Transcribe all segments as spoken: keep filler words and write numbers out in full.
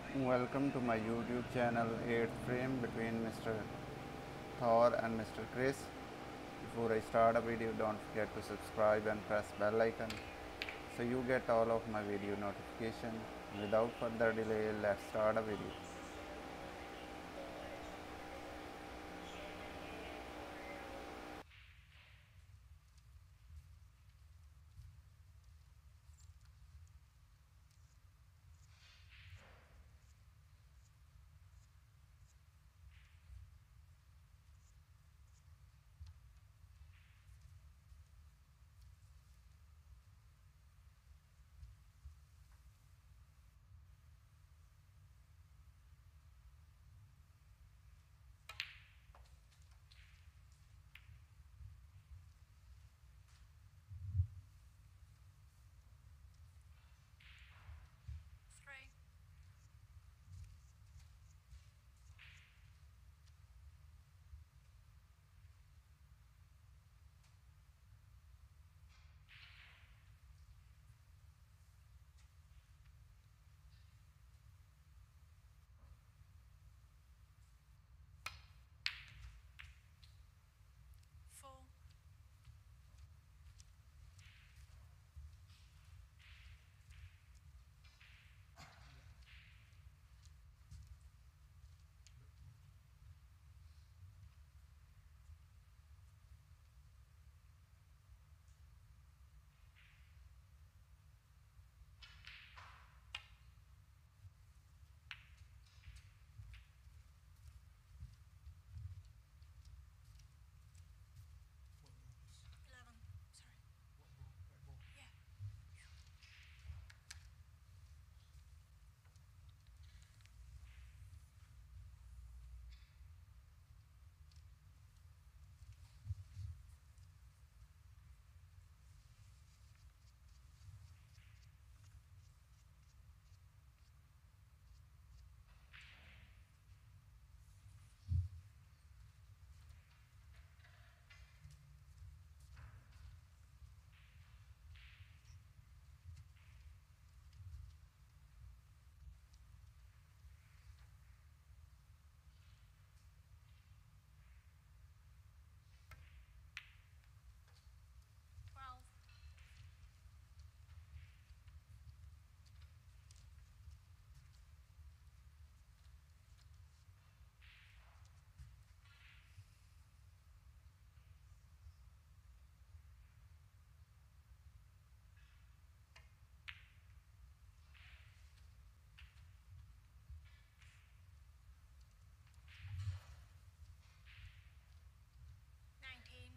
Welcome to my YouTube channel eighth Frame between Mister Thor and Mister Chris. Before I start a video, don't forget to subscribe and press bell icon so you get all of my video notification. Without further delay, let's start a video. Three. Four. Eleven. Sorry. Yeah. Twelve. Nineteen.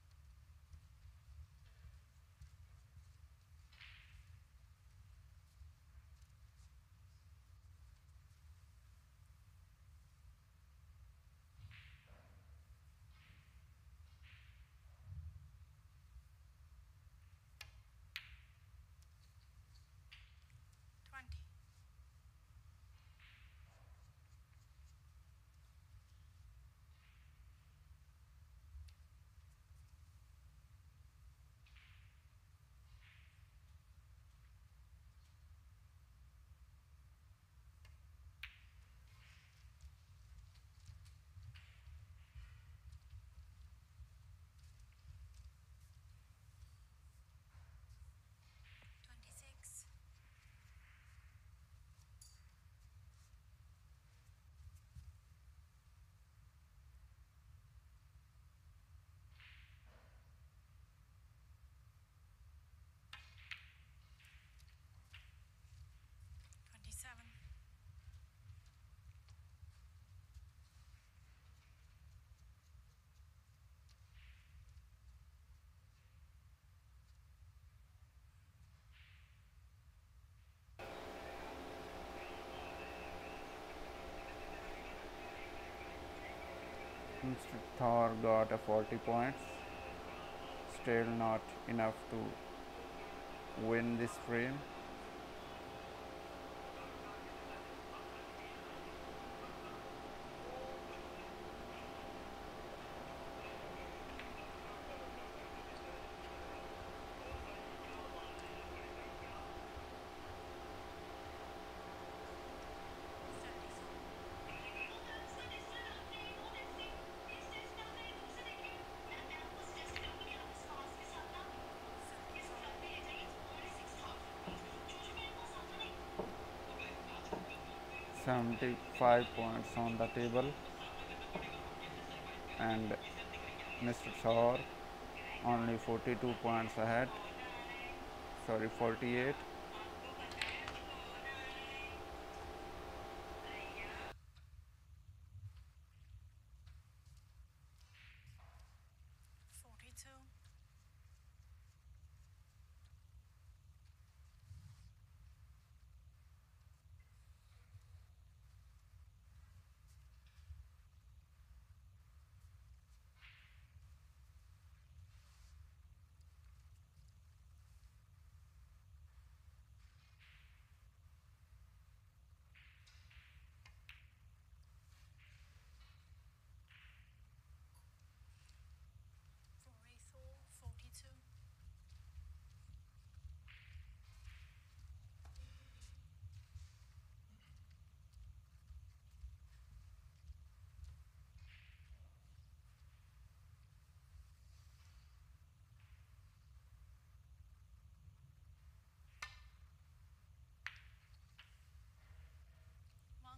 Twenty. Twenty-six. Twenty-seven. Mister Thor got a forty points, still not enough to win this frame. seventy-five points on the table, and Mister Thor only forty-two points ahead. Sorry, forty-eight. Forty-two. Forty-four. Forty-two. One.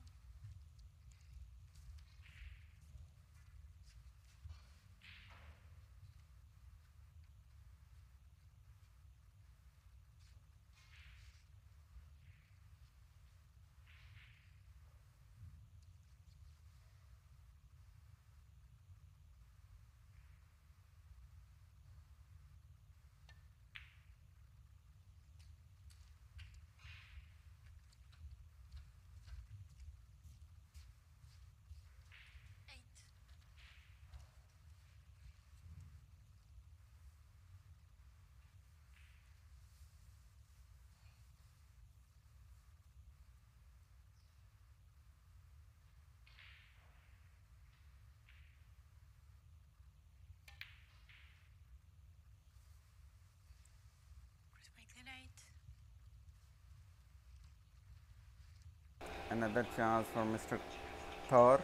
Eight. Chris Wakelin eight. Another chance for Mister Thor.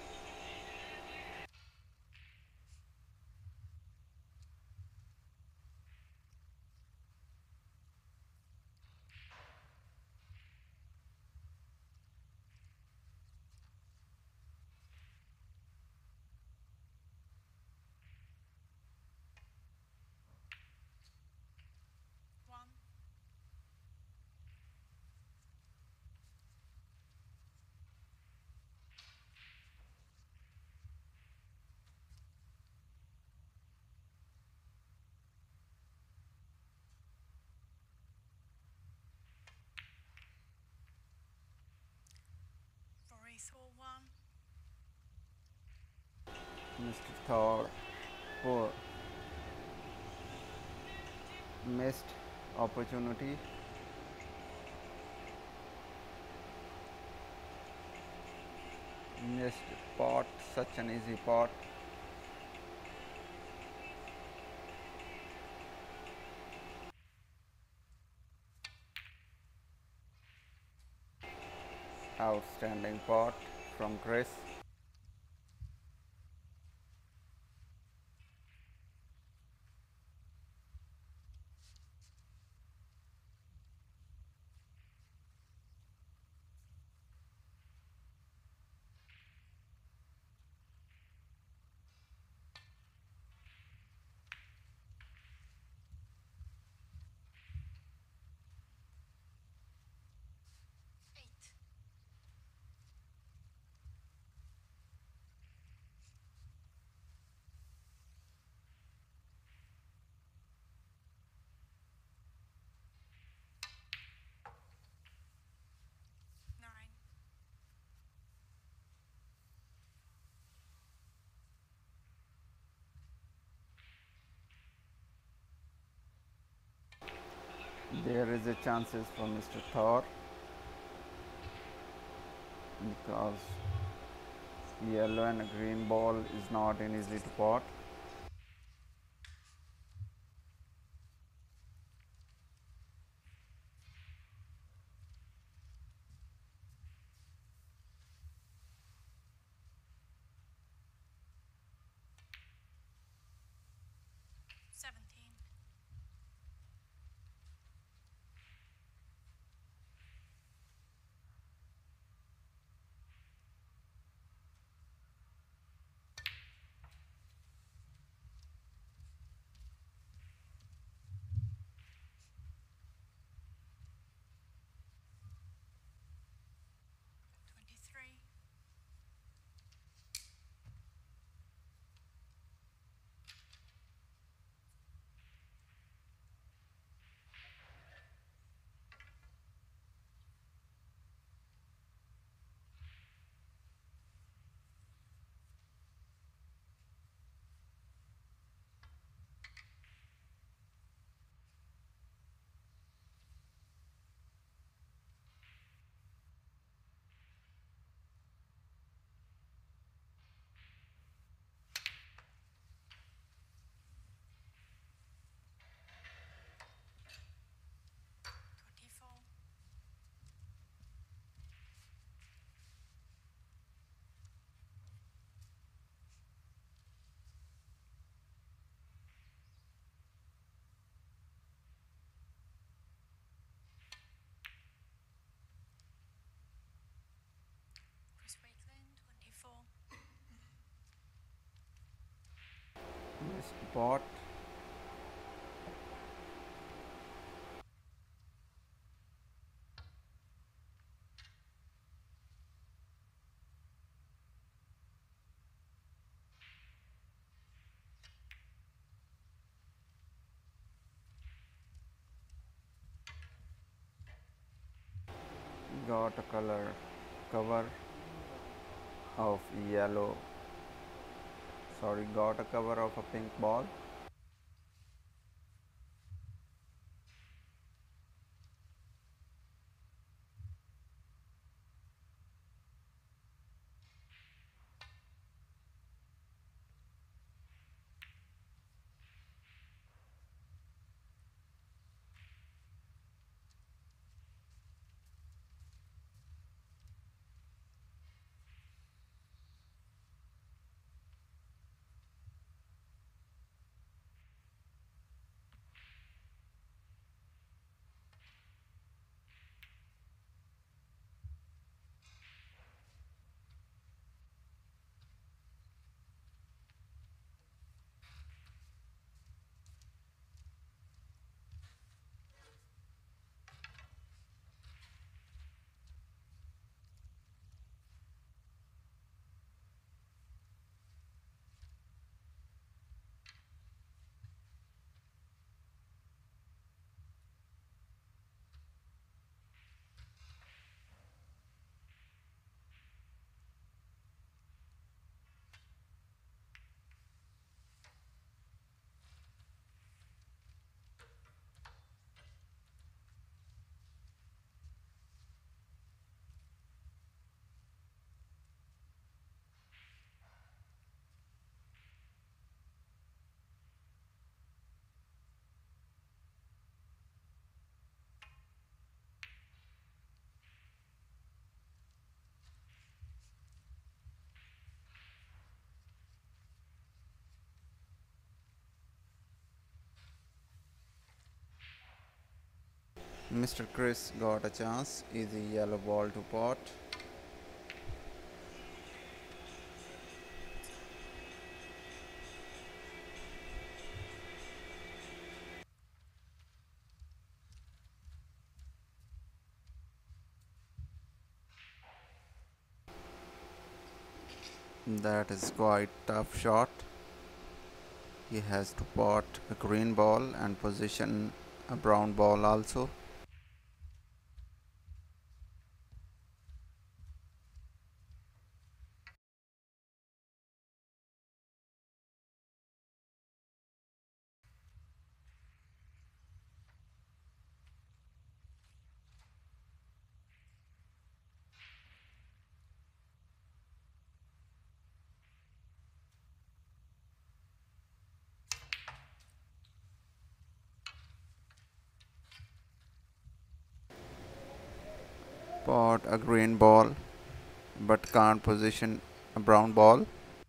One. Forty-four. One. Mister Thor for missed opportunity. Missed pot, such an easy pot. Outstanding pot from Chris. Eight. Nine. There is a chances for Mister Thor because yellow and a green ball is not an easy to pot. Seventeen. pot. Got a color cover of yellow, sorry, got a cover of a pink ball. Mister Chris got a chance. Easy yellow ball to pot. That is quite tough shot. He has to pot a green ball and position a brown ball also. Pot a green ball but can't position a brown ball.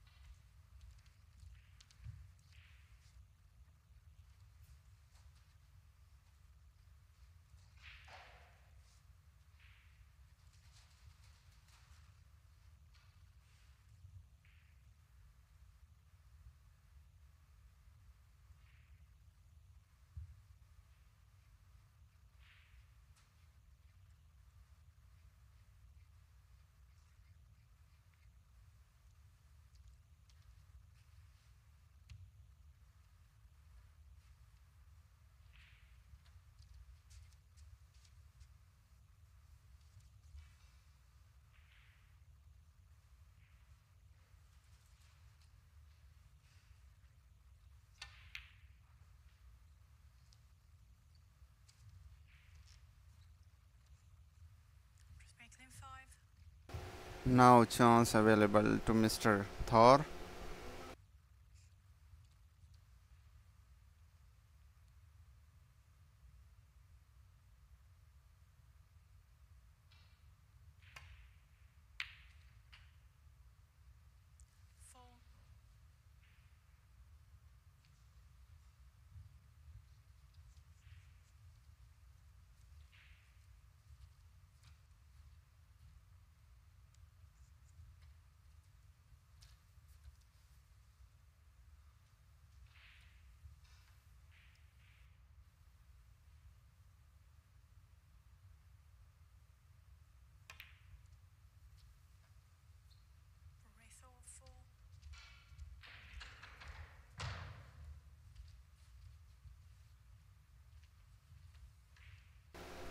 Just making five. Now chance available to Mister Thor. Four.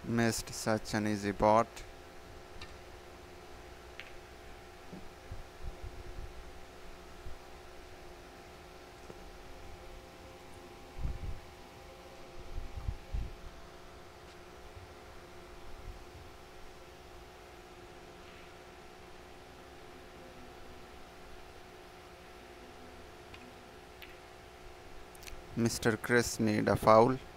Missed such an easy pot. Mister Chris made a foul.